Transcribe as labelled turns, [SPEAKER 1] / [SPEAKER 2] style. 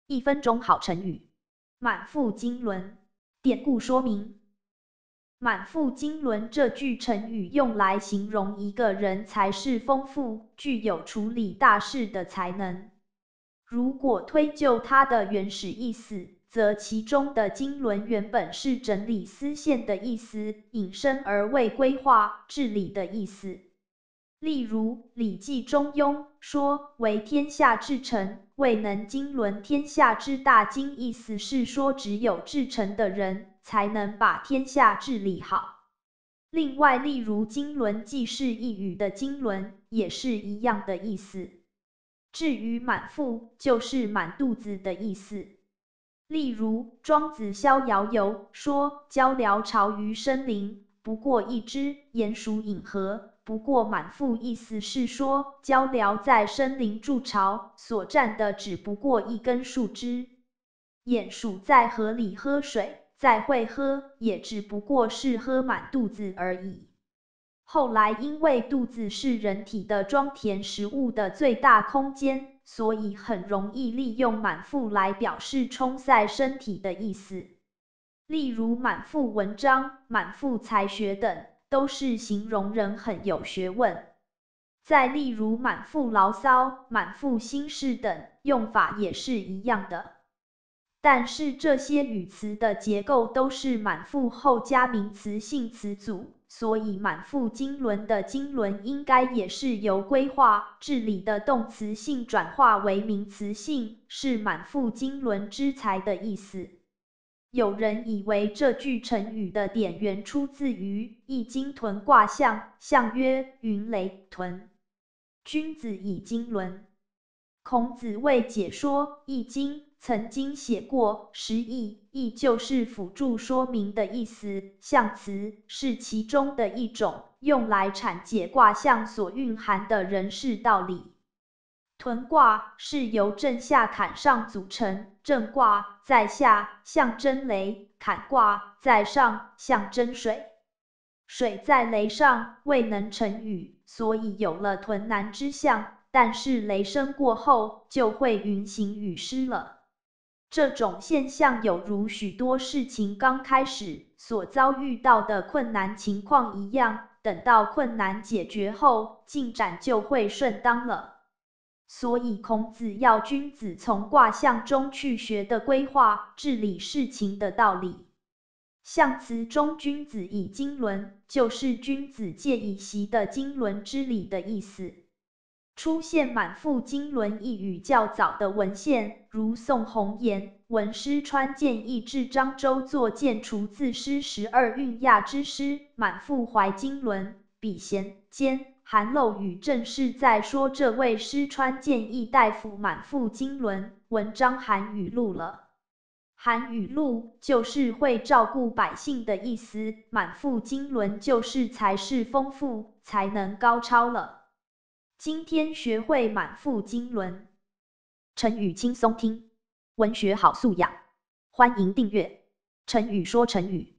[SPEAKER 1] 1分钟好成语。满腹经纶。典故说明。满腹经纶这句成语用来形容一个人才识丰富，具有处理大事的才能。如果推究它的原始意思，则其中的经纶原本是整理丝线的意思，引申而为规划、治理的意思。例如，《礼记·中庸》说：“为天下治臣，未能经纶天下之大经。”意思是说，只有治臣的人才能把天下治理好。另外，例如“经纶济世”一语的经纶，也是一样的意思。至于满腹，就是满肚子的意思。例如，《庄子·逍遥游》说：“鹪鹩巢于深林，不过一枝，鼹鼠饮河，不过满腹。”意思是说，鹪鹩在森林筑巢，所占的只不过一根树枝；鼹鼠在河里喝水，再会喝，也只不过是喝满肚子而已。后来因为肚子是人体的装填食物的最大空间，所以很容易利用满腹来表示充塞身体的意思。例如满腹文章、满腹才学等，都是形容人很有学问。再例如满腹牢骚、满腹心事等，用法也是一样的。但是这些语词的结构都是满腹后加名词性词组，所以满腹经纶的经纶应该也是由规划、治理的动词性转化为名词性，是满腹经纶之才的意思。有人以为这句成语的典源出自于《易经》屯卦象，象曰：“云雷屯，君子以经纶。”孔子为解说《易经》，曾经写过释义，义就是辅助说明的意思，象辞是其中的一种，用来阐解卦象所蕴含的人事道理。屯卦是由震下坎上组成，震卦在下，象征雷；坎卦在上，象征水。水在雷上，未能成雨，所以有了屯难之象。但是雷声过后，就会云行雨施了。这种现象有如许多事情刚开始所遭遇到的困难情况一样，等到困难解决后，进展就会顺当了。所以孔子要君子从卦象中去学的规划、治理事情的道理。象辞中君子以经纶，就是君子借以习的经纶之理的意思。出现满腹经纶一语较早的文献，如宋弘言《闻师川建议至漳州作见除字诗12韵亚之诗，满腹怀经纶，笔闲兼含漏语，正是在说这位师川建议大夫满腹经纶，文章含语录了。含语录就是会照顾百姓的意思，满腹经纶就是才识丰富，才能高超了。今天学会满腹经纶，成语轻松听，文学好素养。欢迎订阅成语说成语。